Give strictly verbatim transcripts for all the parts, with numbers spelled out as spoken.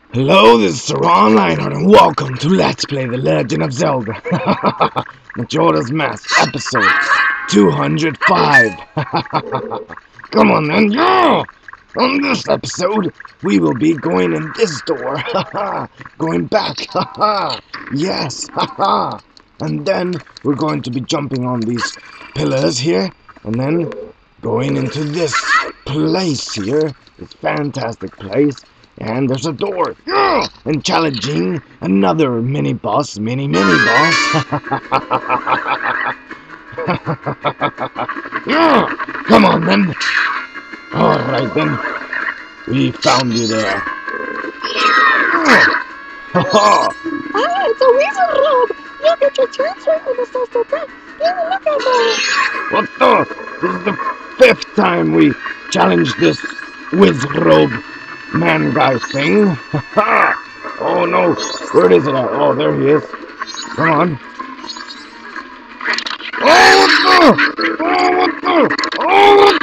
Hello, this is Sir Lionheart, and welcome to Let's Play The Legend of Zelda. Majora's Mask, episode two hundred five. Come on then, yeah! On this episode, we will be going in this door. Going back, yes, and then we're going to be jumping on these pillars here, and then going into this place here, this fantastic place. And there's a door, yeah! And challenging another mini boss, mini mini boss. Yeah! Come on then. All right then, we found you there. Ah, it's a wizard robe! You get your chance right when it starts to attack. Yeah, look at that! What the? This is the fifth time we challenged this wizard robe man guy thing. Oh no, where is it at? Oh, there he is. Come on. Oh, what the? Oh, what the? Oh, what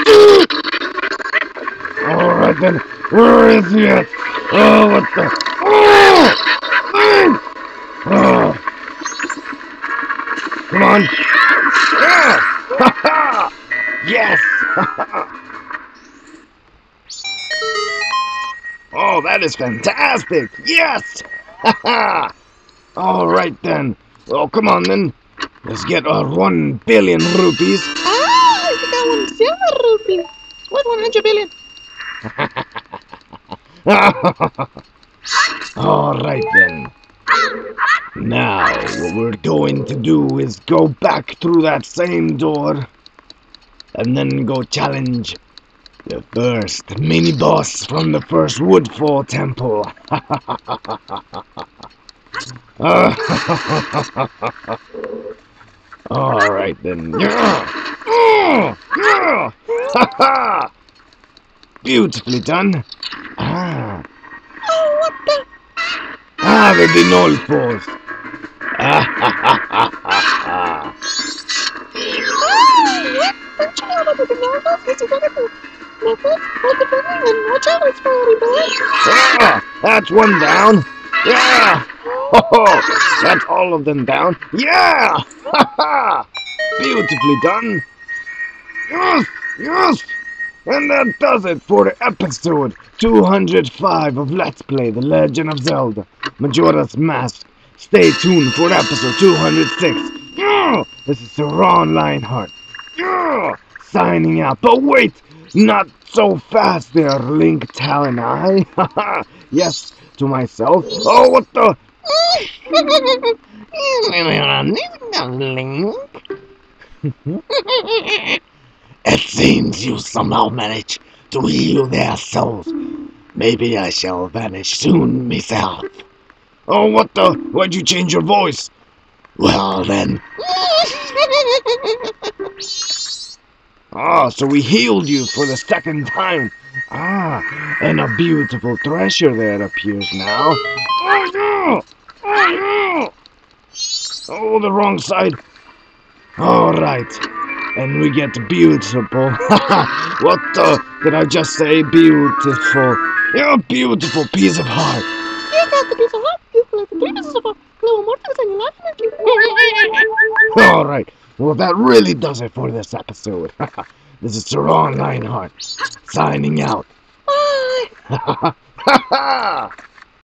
the? Alright then, where is he at? Oh, what the? Oh! Man! Oh. Come on. Yeah! Ha ha! Yes! Oh, that is fantastic! Yes! Haha! Alright then. Well, come on then. Let's get our one billion rupees. Ah, you got one silver rupee! What one hundred billion? Alright then. Now, what we're going to do is go back through that same door and then go challenge the first mini-boss from the first Woodfall Temple. Alright then. Yeah! Oh, yeah! Ha-ha! Beautifully done. Ah. Oh, what the? Ah, the Dinolfos. Ah, ha, ha, ha, ha, ha. Ah, what? Don't you know about the Dinolfos? This is what it is. Methods, multi-funding, and watch out, it's fiery bird. Ah, that's one down. Yeah. Oh, that's all of them down. Yeah. Ha ha. Beautifully done. Yes, yes. And that does it for the episode two hundred five of Let's Play The Legend of Zelda Majora's Mask. Stay tuned for episode two hundred six. Yeah. This is Sir Lionheart. Yeah. Signing out. But wait, not so fast there, Link Talonai. Haha. Yes, to myself. Oh, what the? It seems you somehow managed to heal their souls. Maybe I shall vanish soon myself. Oh, what the? Why'd you change your voice? Well then. Ah, so we healed you for the second time. Ah, and a beautiful treasure there appears now. Oh no! Oh no! Oh, the wrong side. Alright. And we get beautiful. What the? Did I just say beautiful? Yeah, beautiful piece of heart. You got the piece of heart. You got the three pieces of heart. No more things than you laugh. Alright. Well, that really does it for this episode. This is Sir Lionheart signing out. Bye. Ha ha ha!